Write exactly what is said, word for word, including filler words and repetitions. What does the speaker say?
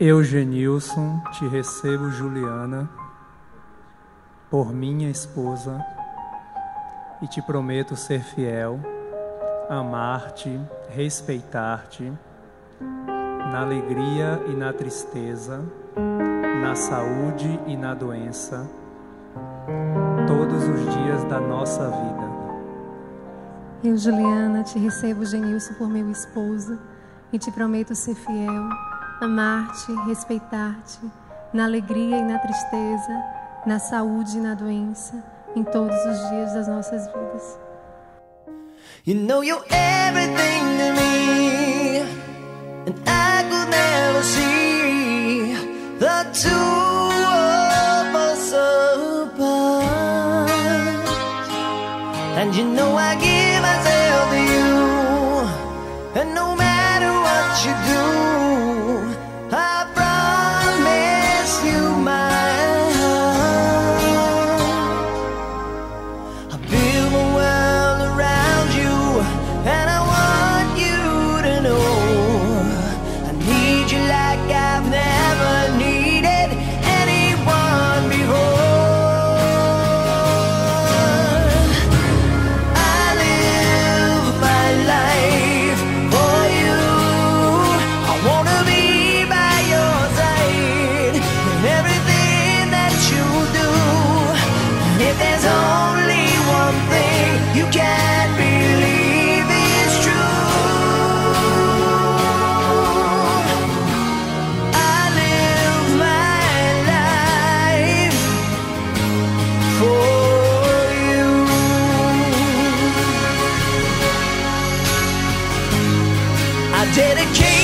Eu, Genilson, te recebo, Juliana, por minha esposa, e te prometo ser fiel, amar-te, respeitar-te, na alegria e na tristeza, na saúde e na doença, todos os dias da nossa vida. Eu, Juliana, te recebo, Genilson, por meu esposo, e te prometo ser fiel, amar-te, respeitar-te, na alegria e na tristeza, na saúde e na doença, em todos os dias das nossas vidas. You know you're everything to me, and I could never see the two of us apart. And you know I give myself to you, and no matter what you do, I promise you my heart. I build a world around you, and I want you to know I need you like I've never needed anyone before. I live my life for you. I wanna be by your side in everything that you do. And if there's only one thing you can't believe is true, I live my life for you. I dedicate